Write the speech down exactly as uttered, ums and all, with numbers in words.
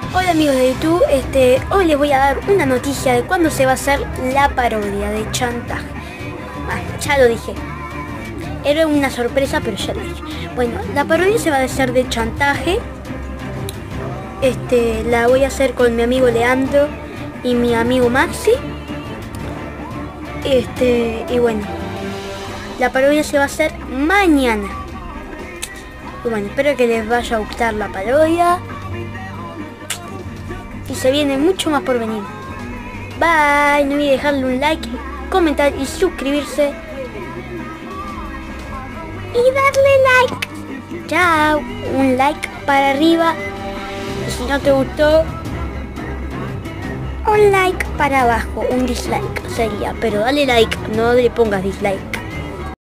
Hola amigos de YouTube, este, hoy les voy a dar una noticia de cuándo se va a hacer la parodia de Chantaje. Ah, ya lo dije. Era una sorpresa, pero ya lo dije. Bueno, la parodia se va a hacer de Chantaje. Este, la voy a hacer con mi amigo Leandro y mi amigo Maxi. Este, y bueno, la parodia se va a hacer mañana. Y bueno, espero que les vaya a gustar la parodia. Y se viene mucho más por venir. Bye, no olviden dejarle un like, comentar y suscribirse. Y darle like. Chao, un like para arriba. Y si no te gustó, un like para abajo, un dislike sería. Pero dale like, no le pongas dislike.